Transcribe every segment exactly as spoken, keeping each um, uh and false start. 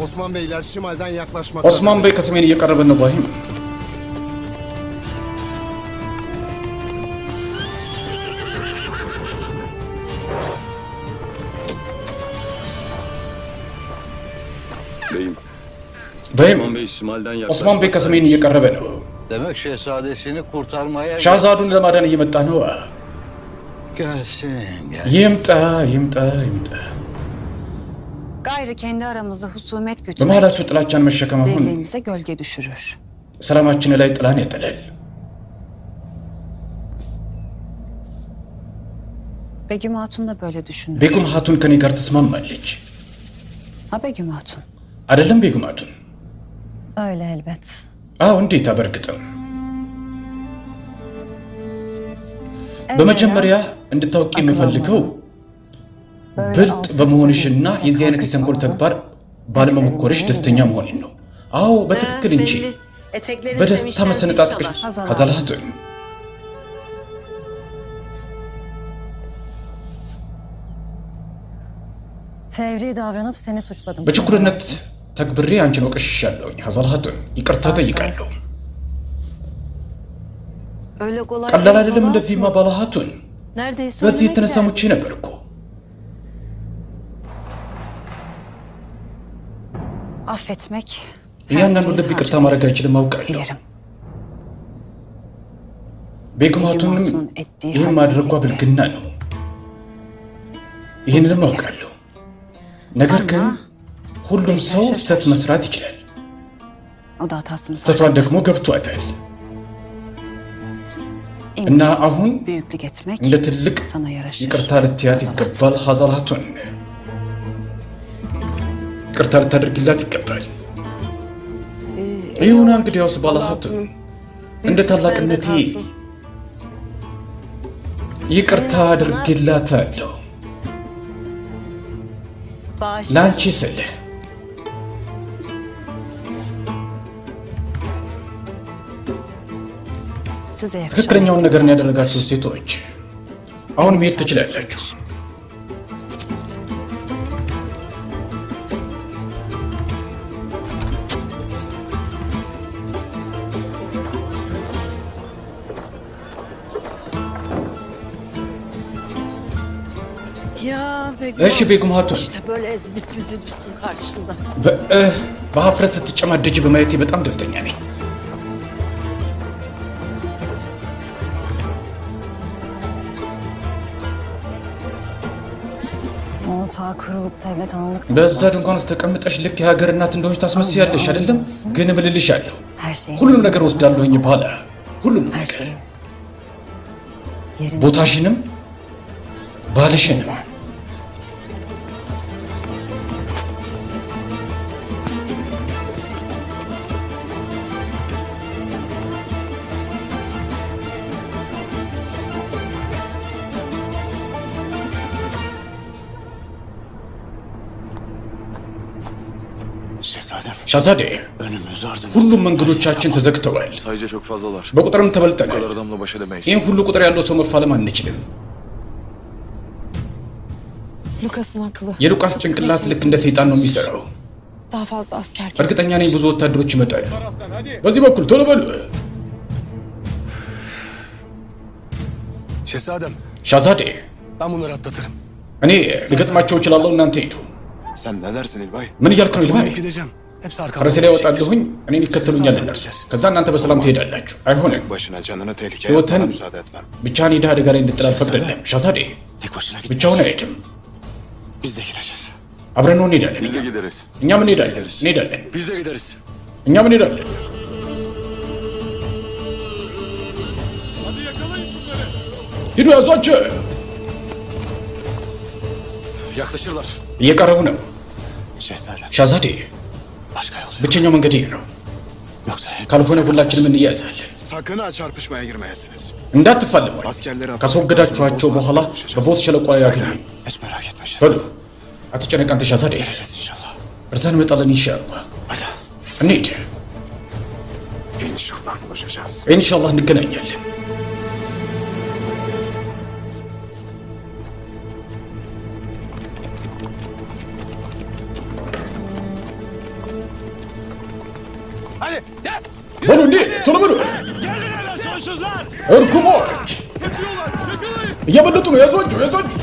Osman Beyler şimalden yaklaşmakta. Osman Bey ከሰሜን እየቀረበ ነው ባይም Beyim. Beyim. Osman Bey şimalden yaklaşmakta. Osman Bey ከሰሜን እየቀረበ ነው. Demek şehzadesini kurtarmaya ሻህዛዱን ለማዳን እየመጣ ነው. gelsin, gelsin. ይምጣ ይምጣ ይምጣ. Gayrı kendi aramızda husumet gütmek, በመሃላችሁ ጥላቻን መሸከም አሁን birliğimize gölge düşürür. ሰላማችን ላይ ጥላን ያጠላል. Begüm Hatun da böyle düşünür. ቤጉም ሃቱን ከኔ ጋር ትስማማለች. Ha Begüm Hatun? አይደለም ቤጉም ሃቱን? Öyle elbet. አዎ እንዴት አበርግጥም በመጀመሪያ እንድታውቂ የምፈልገው ብልጥ በመሆንሽና የዚህ አይነት የተንኮል ተግባር ባለመሞከርሽ ደስተኛ መሆኔን ነው። አዎ በትክክል እንጂ በደስታ መሰነጣጥቀሽ ሀዛል ሃቱን Fevri davranıp seni suçladım. በችኩልነት ተግብሬ አንቺን ወቅሻለሁኝ ሀዛል ሃቱን ይቅርታ ጠይቃለሁ። Öyle kolay ቀላል አይደለም እንደዚህ ማባላ ሃቱን Neredeyse በዚህ ölüme የተነሳ gider. ሙቼ ነበር እኮ Affetmek እያንዳንዱ ልብ ይቅርታ ማድረግ አይችልም አውቃለሁ። bilirim. ቤጉም ሃቱንም ይህን ማድረጓ ብልግና ነው። ይህንንም አውቃለሁ። ነገር ግን ሁሉም ሰው ስህተት መስራት ይችላል። O da hatasını ስህተቷን ደግሞ ገብቷታል እና አሁን büyüklük etmek እንደ ትልቅ sana yaraşır. ይቅርታ ልትያት ይገባል ሀዛል ሃቱን። ይቅርታ ልታደርግላት ይገባል። ይሁን እንግዲያውስ ባላ ሃቱን እንደ ታላቅነቴ ይቅርታ አድርግላታለሁ ለአንቺ ስል። Size yakışan ትክክለኛውን ነገር ነው ያደረጋችሁ ሴቶች። አሁን መሄድ ትችላላችሁ። Ya Begüm እሺ ቤጉም ሃቱን işte böyle ezilip büzülmüşsün karşımda. በሀፍረት ስትጨማደጅ በማየቴ በጣም ደስተኛ ነኝ። O ta kurulup devlet anlıkta. በዛ ድንኳን ውስጥ ተቀምጠሽ ልክ የሀገር እናት እንደሆንሽ ታስመስያለሽ አይደለም? ግን እምልልሻለሁ Her şey. ሁሉንም ነገር ወስዳለሁኝ ባላ ሁሉንም ነገር Yerin ቦታሽንም ባልሽንም Şehzadem. ሻዛዴ Önümüz ardımız. ሁሉም መንገዶቻችን ተዘግተዋል። Sayıca çok fazlalar. በቁጥርም Bu ተበልጠናል። kadar adamla baş edemeyiz. ይህን ሁሉ ቁጥር ያለው ሰው መፋለም አንችልም። Lucas'ın akıllı. የሉቃስ ጭንቅላት ልክ እንደ ሰይጣን ነው የሚሰራው። Daha fazla asker እርግጠኛ ነኝ ብዙ ወታደሮች ይመጣሉ። በዚህ በኩል ቶሎ በሉ። Şehzadem. ሻዛዴ Ben bunları atlatırım. እኔ ልገጥማቸው እችላለሁ፣ እናንተ ሂዱ። Sen ne dersin İlbay? ምን እያልክ ነው ልባይ? Gideceğim. Hepsi arkamda. ፈረሴ ላይ ወጣለሁኝ፣ እኔን ይከተሉኛል እነርሱ። ከዛ እናንተ በሰላም ትሄዳላችሁ። አይሆንም። Başına canına tehlikeye ህይወትን atmana müsaade etmem. ብቻህን ሄደህ አደጋ ላይ እንድጥል አልፈቅድልህም። ሻዛዴ Tek başına git. ብቻውን አይሄድም። Biz de gideceğiz. አብረን ነው እንሄዳለን። Biz de gideriz. እኛም እንሄዳለን እንሄዳለን Biz de gideriz. እኛም እንሄዳለን። ሂዱ ያዟቸው። Yaklaşırlar. እየቀረቡ ነው። Şehzadem. ሻዛዴ Başka yol yok. ብቸኛው መንገድ ይህ ነው። Yoksa hep ካልሆነ ሁላችንም እንያያዛለን። sakın ha çarpışmaya girmeyesiniz. እንዳትፋለሙ። Askerleri ካስወገዳችኋቸው በኋላ በቦት ሸለቆ ላይ ያገኙኝ። Hiç merak etme በሉ Şehzadem. አትጨነቅ አንተ ሻዛዴ። Gideriz inşallah. እርዛ እንመጣለን ኢንሻአላህ። Hadi. እንሂድ። İnşallah buluşacağız. ኢንሻአላህ እንገናኛለን። Haydi ቶሎ በሉ እርኩሞች እየበለጡ ነው ያዟቸው ያዟቸው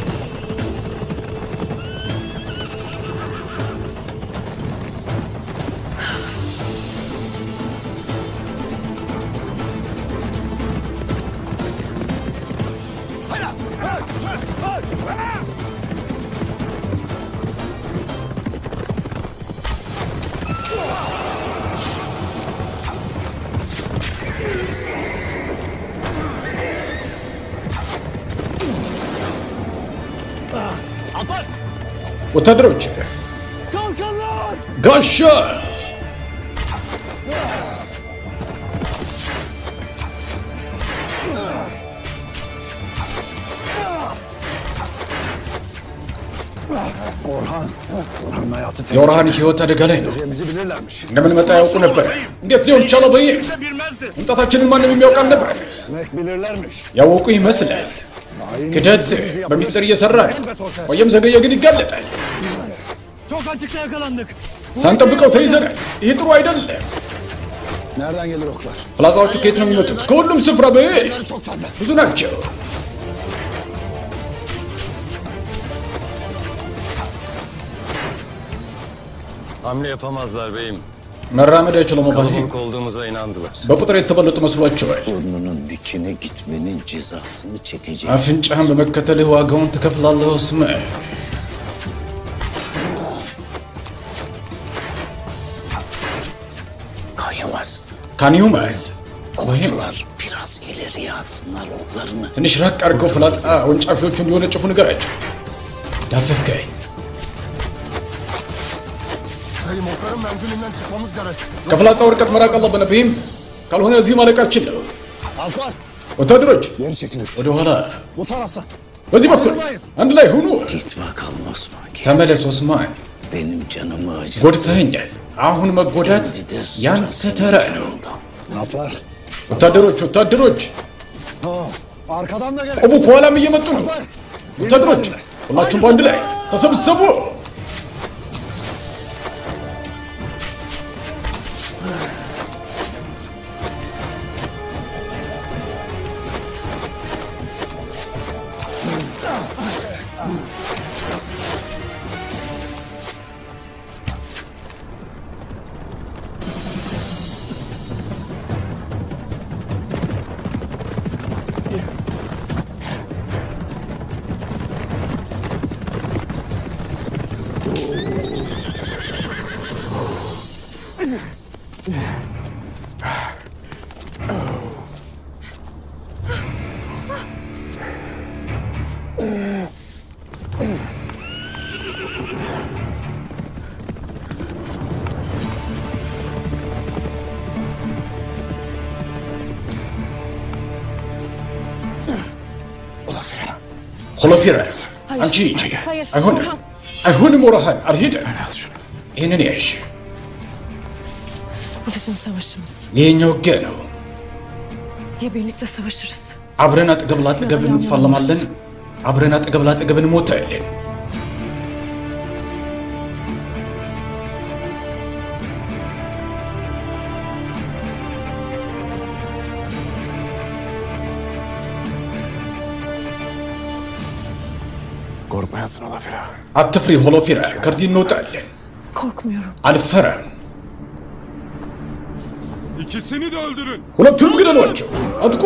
ወታደሮች ጋሻ Orhan. Orhan'ın hayatı tehlikede. የኦርሃን ህይወት አደጋ ላይ ነው Bizi bilirlermiş. እንደምንመጣ ያውቁ ነበር እንዴት ሊሆን ቻለ በይ መምጣታችንን ማንም የሚያውቃል ነበር Demek bilirlermiş. ያወቁ ይመስላል ክደት በሚስጥር እየሰራ ነው ቆየም ዘገየ ግን ይጋለጣል Çok açıkta yakalandık. ሳንጠብቀው ተይዘናል ይህ ጥሩ አይደለም Nereden gelir oklar? ፍላጻዎቹ ከየት ነው የሚመጡት ከሁሉም ስፍራ በይ Sayıları çok fazla. ብዙ ናቸው Hamle yapamazlar beyim. መራመድ አይችሉም ባይ Kalabalık olduğumuza inandılar. በቁጥር የተበለጡ መስሏቸዋል Burnunun dikine gitmenin cezasını çekecek. አፍንጫህን በመከተልህ ዋጋውን ትከፍላለህ ስም Kayamaz. ካኒዩማዝ ወይም Okçular biraz ileriye atsınlar oklarını. ትንሽ ራቅ አድርገው ፍላጻ ወንጫፊዎቹ እንዲወነጭፉ ንገራቸው ዳፈፍከኝ Dayım okların menzilinden çıkmamız gerek. ከፍላጻው ርቀት መራቅ አለብን ብይም ካልሆነ እዚህ ማለቃችን ነው Alpar. ወታደሮች Geri çekilir. ወደ ኋላ Bu taraftan. በዚህ በኩል አንድ ላይ ሁኑ Git bakalım Osman. Git. ተመለስ ኦስማን Benim canımı acıttı. ጎድተኸኛል አሁን መጎዳት ያንተ ተራ ነው Alpar. ወታደሮች ወታደሮች Ha. Arkadan da gel. ቆሙ ከኋላም እየመጡ ነው ወታደሮች ሁላችሁም በአንድ ላይ ተሰብሰቡ ሆሎፊራ አንቺ ሂጂ አይሆንም አይሆንም ኦርሃን አልሄድም ይህንን ያዥ Bu bizim savaşımız. ይሄኛው ውጊያ ነው Ya birlikte savaşırız. አብረን አጠገብ ላጠገብ እንፋለማለን አብረን አጠገብ ላጠገብ እንሞታለን Korkmayasın Olafira. አትፍሪ ሆሎፊራ ከዚህ እንወጣለን Korkmuyorum. አልፈራም İkisini de öldürün. ሁለቱንም ግደሏቸው አጥቆ